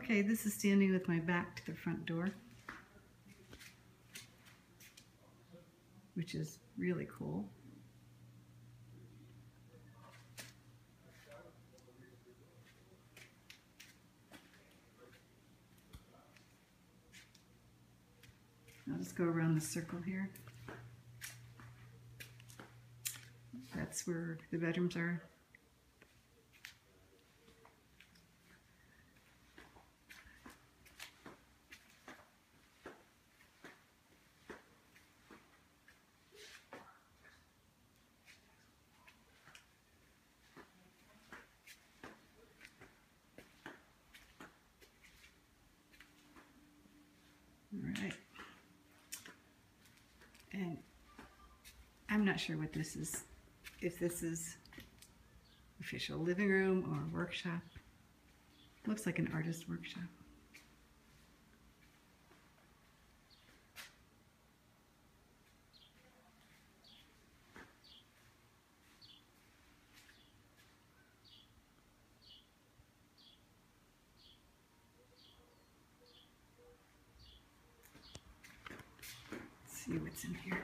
Okay, this is standing with my back to the front door, which is really cool. I'll just go around the circle here. That's where the bedrooms are. All right. And I'm not sure what this is, if this is official living room or workshop. Looks like an artist workshop. Let's see what's in here.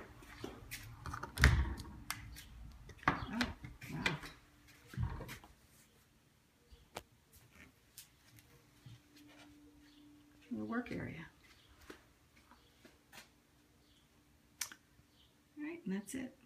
Oh, wow. The work area. All right, and that's it.